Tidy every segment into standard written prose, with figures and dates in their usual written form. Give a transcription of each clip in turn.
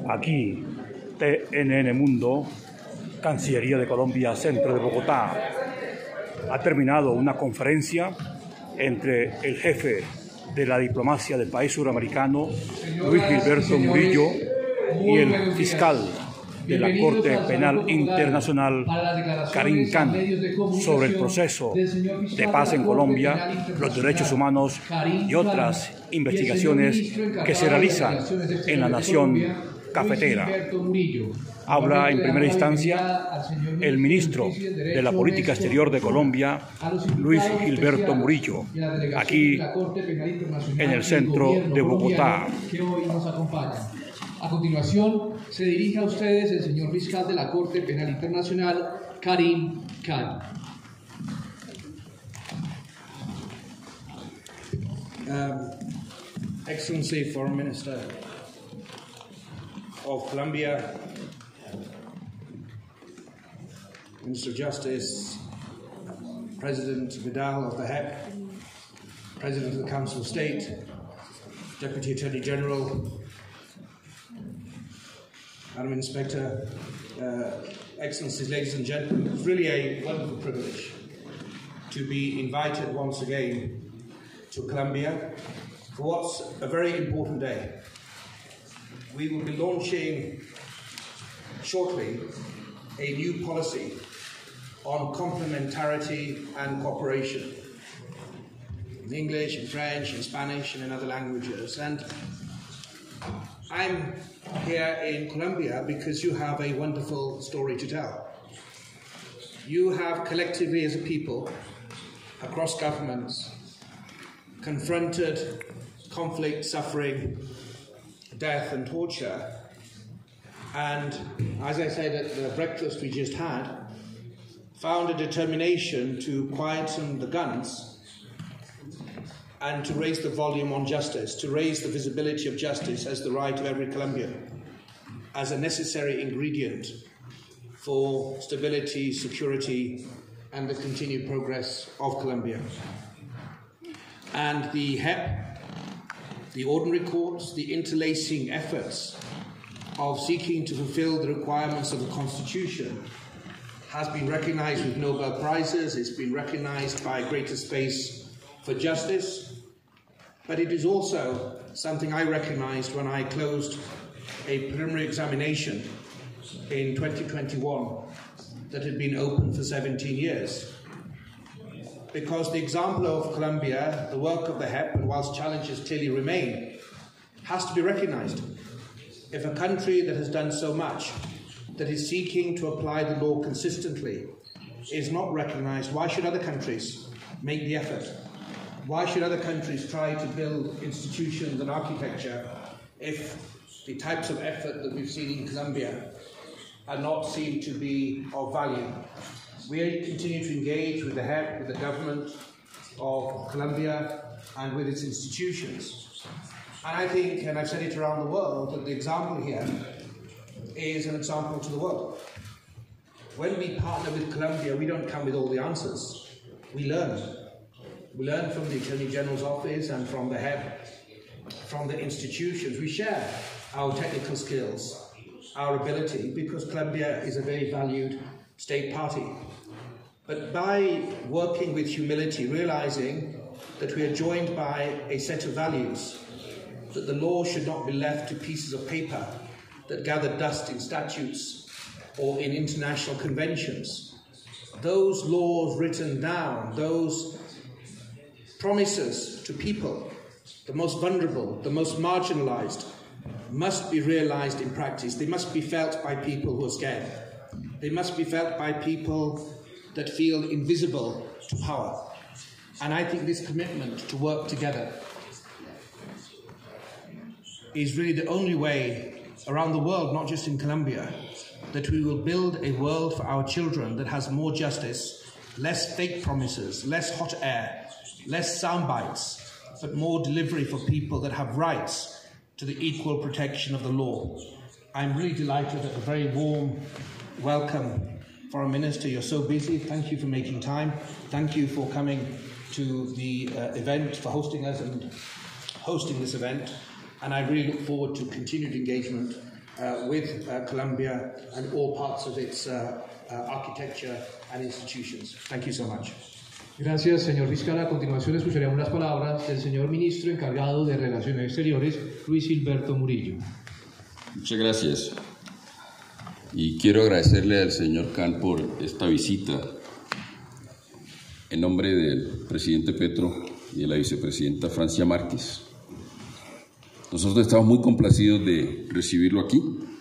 Aquí, TNN Mundo, Cancillería de Colombia, Centro de Bogotá. Ha terminado una conferencia entre el jefe de la diplomacia del país suramericano, Luis Gilberto Murillo, y el fiscal de la Corte Penal Internacional, Karim Khan, sobre el proceso de paz en Colombia, los derechos humanos y otras investigaciones que se realizan en la nación cafetera. Habla en primera instancia el ministro de la Política Exterior de Colombia, Luis Gilberto Murillo, aquí en el centro de Bogotá. A continuación, se dirige a ustedes el señor fiscal de la Corte Penal Internacional, Karim Khan. Excellency Foreign Minister of Colombia, Minister of Justice, President Vidal of the HEP, President of the Council of State, Deputy Attorney General, Madam Inspector, Excellencies, ladies and gentlemen, it's really a wonderful privilege to be invited once again to Colombia for what's a very important day. We will be launching shortly a new policy on complementarity and cooperation in English, in French, in Spanish, and in other languages. And I'm here in Colombia because you have a wonderful story to tell. You have collectively as a people, across governments, confronted conflict, suffering, death and torture. And as I said at the breakfast we just had, found a determination to quieten the guns and to raise the volume on justice, to raise the visibility of justice as the right of every Colombian, as a necessary ingredient for stability, security, and the continued progress of Colombia. And the HEP, the ordinary courts, the interlacing efforts of seeking to fulfill the requirements of the Constitution has been recognized with Nobel Prizes, it's been recognized by greater space for justice, but it is also something I recognized when I closed a preliminary examination in 2021 that had been open for 17 years. Because the example of Colombia, the work of the HEP, and whilst challenges clearly remain, has to be recognized. If a country that has done so much, that is seeking to apply the law consistently, is not recognized, why should other countries make the effort? Why should other countries try to build institutions and architecture if the types of effort that we've seen in Colombia are not seen to be of value? We continue to engage with the HEP, with the government of Colombia and with its institutions. And I think, and I've said it around the world, that the example here is an example to the world. When we partner with Colombia, we don't come with all the answers. We learn. We learn from the Attorney General's office and from the HEP, from the institutions. We share our technical skills, our ability, because Colombia is a very valued state party. But by working with humility, realizing that we are joined by a set of values, that the law should not be left to pieces of paper that gather dust in statutes or in international conventions. Those laws written down, those promises to people, the most vulnerable, the most marginalized, must be realized in practice. They must be felt by people who are scared. They must be felt by people that feel invisible to power. And I think this commitment to work together is really the only way around the world, not just in Colombia, that we will build a world for our children that has more justice, less fake promises, less hot air, less sound bites, but more delivery for people that have rights to the equal protection of the law. I'm really delighted at a very warm welcome. Foreign Minister, you're so busy. Thank you for making time. Thank you for coming to the event, for hosting us and hosting this event. And I really look forward to continued engagement with Colombia and all parts of its architecture and institutions. Thank you so much. Gracias, señor fiscal. A continuación escucharemos las palabras del señor ministro encargado de Relaciones Exteriores, Luis Gilberto Murillo. Muchas gracias. Y quiero agradecerle al señor Khan por esta visita en nombre del presidente Petro y de la vicepresidenta Francia Márquez. Nosotros estamos muy complacidos de recibirlo aquí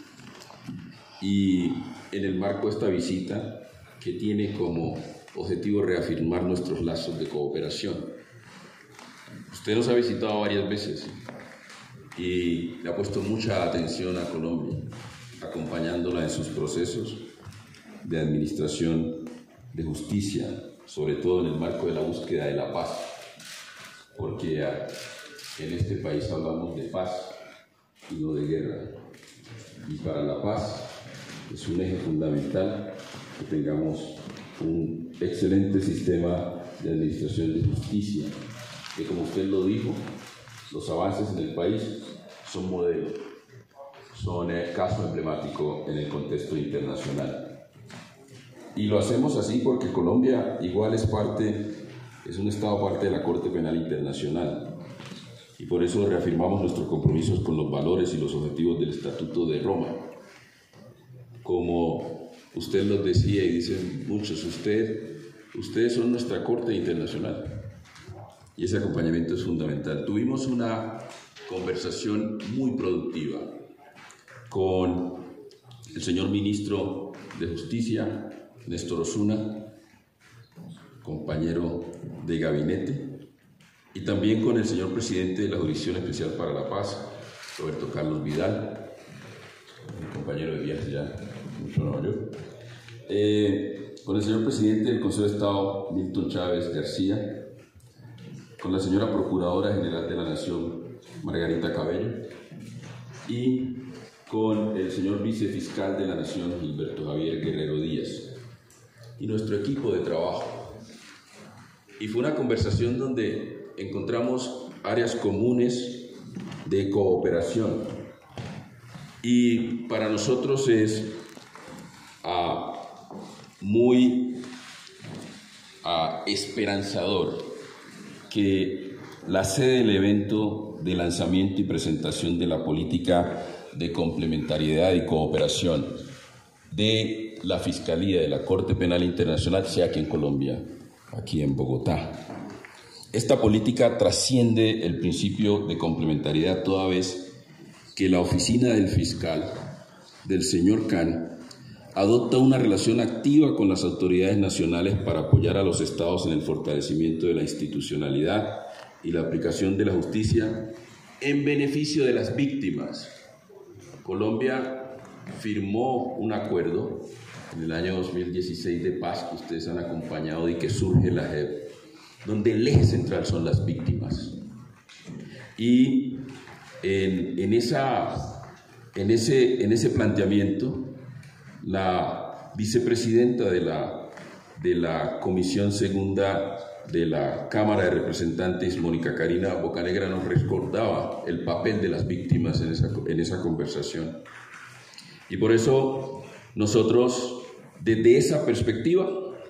y en el marco de esta visita que tiene como objetivo reafirmar nuestros lazos de cooperación. Usted nos ha visitado varias veces y le ha puesto mucha atención a Colombia, acompañándola en sus procesos de administración de justicia, sobre todo en el marco de la búsqueda de la paz, porque en este país hablamos de paz y no de guerra, y para la paz es un eje fundamental que tengamos un excelente sistema de administración de justicia, que como usted lo dijo, los avances en el país son modelo, son caso emblemático en el contexto internacional. Y lo hacemos así porque Colombia igual es un Estado parte de la Corte Penal Internacional, y por eso reafirmamos nuestros compromisos con los valores y los objetivos del Estatuto de Roma. Como usted nos decía y dicen muchos, ustedes son nuestra Corte Internacional y ese acompañamiento es fundamental. Tuvimos una conversación muy productiva con el señor ministro de Justicia, Néstor Osuna, compañero de gabinete, y también con el señor presidente de la Jurisdicción Especial para la Paz, Roberto Carlos Vidal, mi compañero de viaje ya mucho en Nueva York, con el señor presidente del Consejo de Estado, Milton Chávez García, con la señora Procuradora General de la Nación, Margarita Cabello, y con el señor Vicefiscal de la Nación, Gilberto Javier Guerrero Díaz, y nuestro equipo de trabajo. Y fue una conversación donde encontramos áreas comunes de cooperación, y para nosotros es muy esperanzador que la sede del evento de lanzamiento y presentación de la política de complementariedad y cooperación de la Fiscalía de la Corte Penal Internacional sea aquí en Colombia, aquí en Bogotá. Esta política trasciende el principio de complementariedad toda vez que la oficina del fiscal, del señor Khan, adopta una relación activa con las autoridades nacionales para apoyar a los estados en el fortalecimiento de la institucionalidad y la aplicación de la justicia en beneficio de las víctimas. Colombia firmó un acuerdo en el año 2016 de paz que ustedes han acompañado y que surge la JEP, donde el eje central son las víctimas. Y en ese planteamiento, la vicepresidenta de la Comisión Segunda de la Cámara de Representantes, Mónica Karina Bocanegra, nos recordaba el papel de las víctimas en esa conversación. Y por eso nosotros, desde esa perspectiva,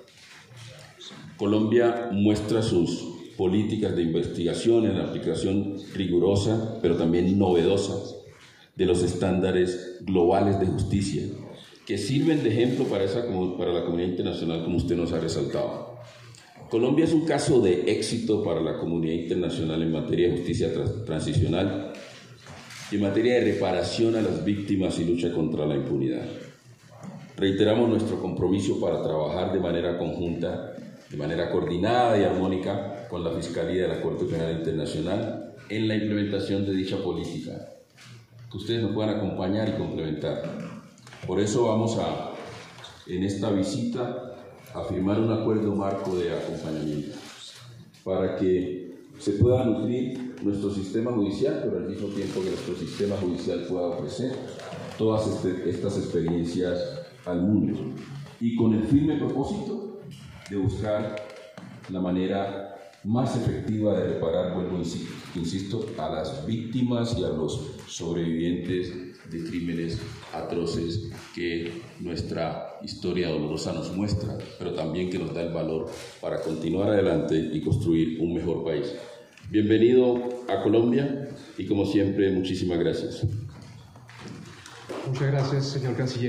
Colombia muestra sus políticas de investigación en la aplicación rigurosa, pero también novedosa, de los estándares globales de justicia, que sirven de ejemplo para la comunidad internacional, como usted nos ha resaltado. Colombia es un caso de éxito para la comunidad internacional en materia de justicia transicional y en materia de reparación a las víctimas y lucha contra la impunidad. Reiteramos nuestro compromiso para trabajar de manera conjunta, de manera coordinada y armónica con la Fiscalía de la Corte Penal Internacional en la implementación de dicha política, que ustedes nos puedan acompañar y complementar. Por eso vamos en esta visita, a firmar un acuerdo marco de acompañamiento para que se pueda nutrir nuestro sistema judicial, pero al mismo tiempo que nuestro sistema judicial pueda ofrecer todas estas experiencias al mundo, y con el firme propósito de buscar la manera más efectiva de reparar, vuelvo insisto, a las víctimas y a los sobrevivientes de crímenes atroces que nuestra historia dolorosa nos muestra, pero también que nos da el valor para continuar adelante y construir un mejor país. Bienvenido a Colombia y, como siempre, muchísimas gracias. Muchas gracias, señor canciller.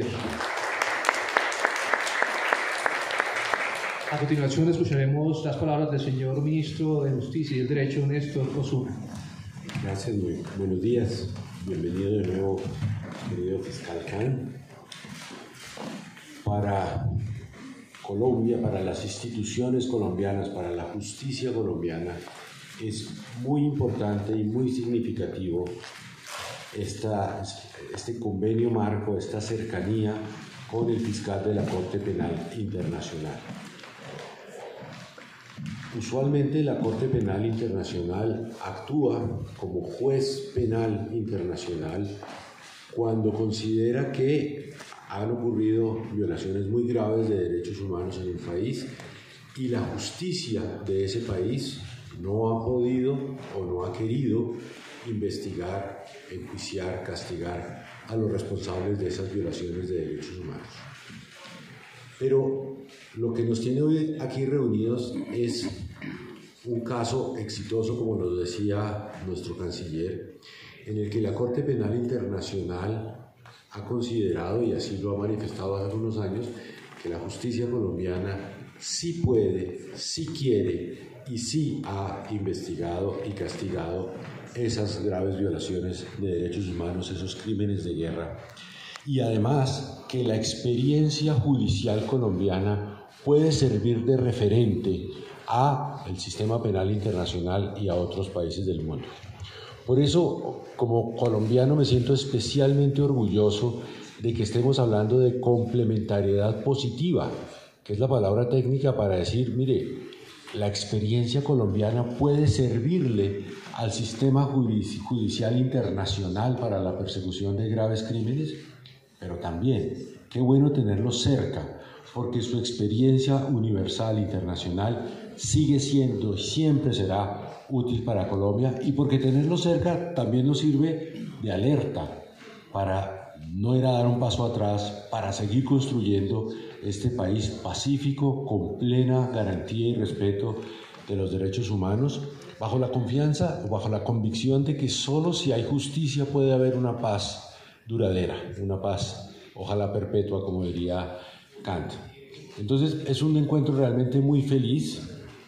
A continuación escucharemos las palabras del señor ministro de Justicia y del Derecho, Néstor Osuna. Gracias, muy buenos días. Bienvenido de nuevo, querido fiscal Khan. Para Colombia, para las instituciones colombianas, para la justicia colombiana, es muy importante y muy significativo este convenio marco, esta cercanía con el fiscal de la Corte Penal Internacional. Usualmente la Corte Penal Internacional actúa como juez penal internacional cuando considera que han ocurrido violaciones muy graves de derechos humanos en un país y la justicia de ese país no ha podido o no ha querido investigar, enjuiciar, castigar a los responsables de esas violaciones de derechos humanos. Pero lo que nos tiene hoy aquí reunidos es un caso exitoso, como nos decía nuestro canciller, en el que la Corte Penal Internacional ha considerado, y así lo ha manifestado hace unos años, que la justicia colombiana sí puede, sí quiere y sí ha investigado y castigado esas graves violaciones de derechos humanos, esos crímenes de guerra. Y además que la experiencia judicial colombiana puede servir de referente al sistema penal internacional y a otros países del mundo. Por eso, como colombiano, me siento especialmente orgulloso de que estemos hablando de complementariedad positiva, que es la palabra técnica para decir, mire, la experiencia colombiana puede servirle al sistema judicial internacional para la persecución de graves crímenes, pero también, qué bueno tenerlos cerca, porque su experiencia universal internacional sigue siendo y siempre será útil para Colombia, y porque tenerlos cerca también nos sirve de alerta para no ir a dar un paso atrás, para seguir construyendo este país pacífico, con plena garantía y respeto de los derechos humanos, bajo la confianza, bajo la convicción de que solo si hay justicia puede haber una paz duradera, una paz, ojalá perpetua, como diría Kant. Entonces, es un encuentro realmente muy feliz.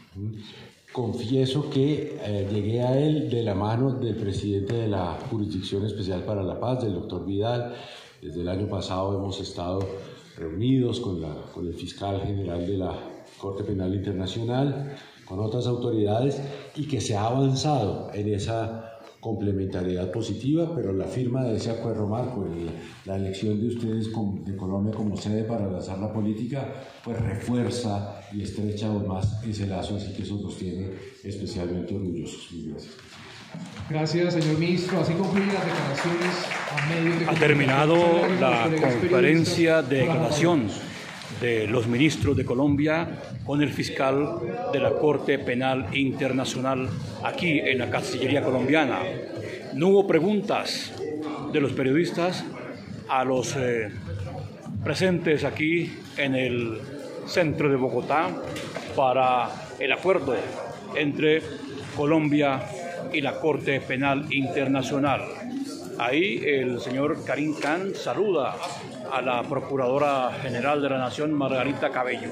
Confieso que llegué a él de la mano del presidente de la Jurisdicción Especial para la Paz, del doctor Vidal. Desde el año pasado hemos estado reunidos con el fiscal general de la Corte Penal Internacional, con otras autoridades, y que se ha avanzado en esa complementariedad positiva, pero la firma de ese acuerdo marco, la elección de ustedes de Colombia como sede para lanzar la política, pues refuerza y estrecha aún más ese lazo, así que eso nos tiene especialmente orgullosos. Muy gracias. Gracias, señor ministro. Así concluyen las declaraciones a medios de Ha terminado la conferencia de declaración de los ministros de Colombia con el fiscal de la Corte Penal Internacional aquí en la Cancillería colombiana. No hubo preguntas de los periodistas a los presentes aquí en el centro de Bogotá para el acuerdo entre Colombia y la Corte Penal Internacional. Ahí el señor Karim Khan saluda a la Procuradora General de la Nación, Margarita Cabello.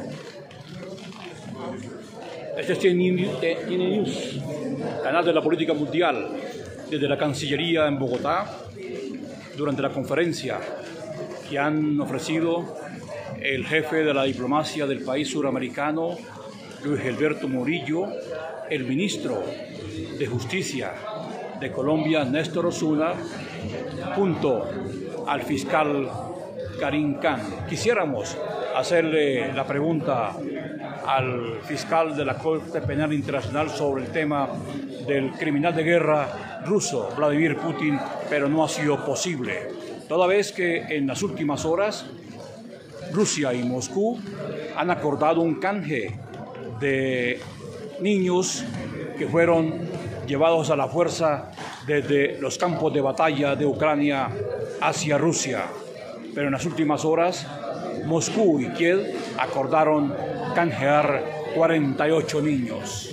Este es TN News, canal de la política mundial, desde la Cancillería en Bogotá, durante la conferencia que han ofrecido el jefe de la diplomacia del país suramericano, Luis Gilberto Murillo, el ministro de Justicia de Colombia, Néstor Osuna, junto al fiscal Karim Khan. Quisiéramos hacerle la pregunta al fiscal de la Corte Penal Internacional sobre el tema del criminal de guerra ruso, Vladimir Putin, pero no ha sido posible, toda vez que en las últimas horas Rusia y Moscú han acordado un canje de niños que fueron llevados a la fuerza desde los campos de batalla de Ucrania hacia Rusia. Pero en las últimas horas, Moscú y Kiev acordaron canjear 48 niños.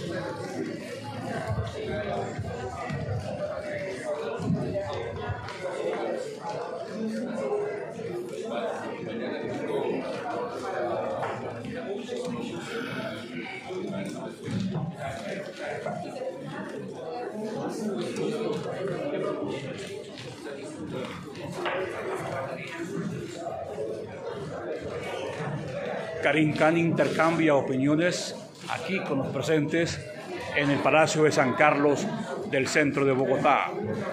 Karim Khan intercambia opiniones aquí con los presentes en el Palacio de San Carlos del centro de Bogotá.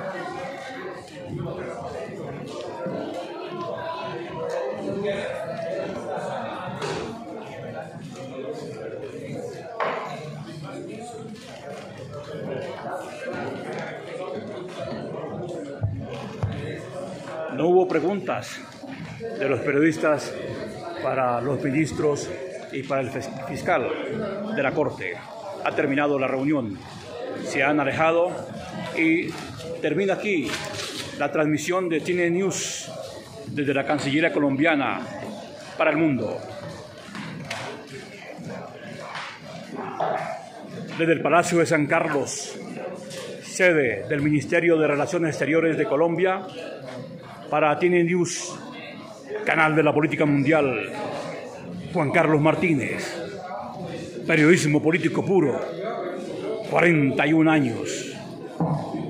No hubo preguntas de los periodistas para los ministros y para el fiscal de la Corte. Ha terminado la reunión, se han alejado y termina aquí la transmisión de TNN News desde la Cancillería colombiana para el mundo. Desde el Palacio de San Carlos, sede del Ministerio de Relaciones Exteriores de Colombia, para TNN News, canal de la política mundial, Juan Carlos Martínez, periodismo político puro, 41 años.